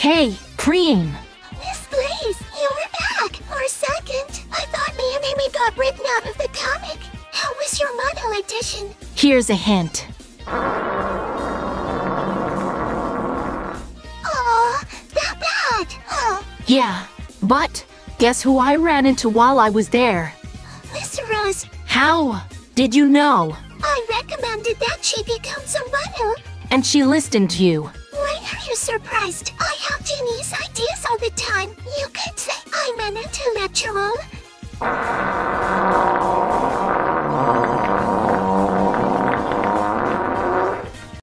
Hey, Cream. Miss Blaze, you were back! For a second, I thought me and Amy got written out of the comic. How was your model edition? Here's a hint. Aw, that bad! Huh? Yeah, but guess who I ran into while I was there? Miss Rose, How did you know? I recommended that she becomes a model. And she listened to you. Why are you surprised? I have genius ideas all the time. You could say I'm an intellectual.